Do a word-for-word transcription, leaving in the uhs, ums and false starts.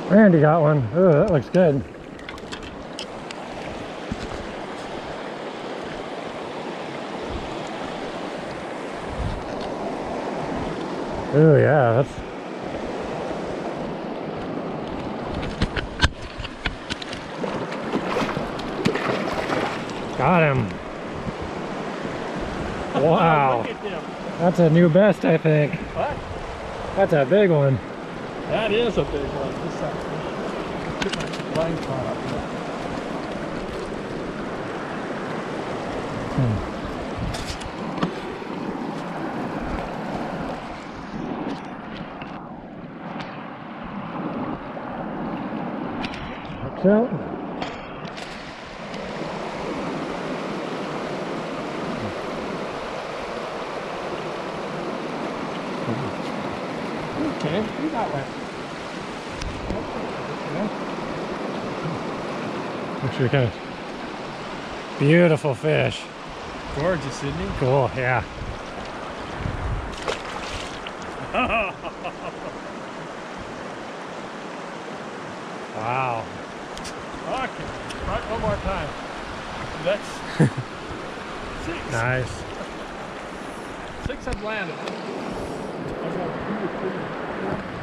Randy got one. Oh, that looks good. Oh yeah, that's got him. Wow. That's a new best, I think. What? That's a big one. That is a big one. Just uh, get my line caught up here. Hmm. Trout. Okay, you got one. Make sure you catch. Beautiful fish. Gorgeous, isn't he? Cool, yeah. Wow. Okay, right, one more time. That's six. Nice. Six have landed. I've got two or three.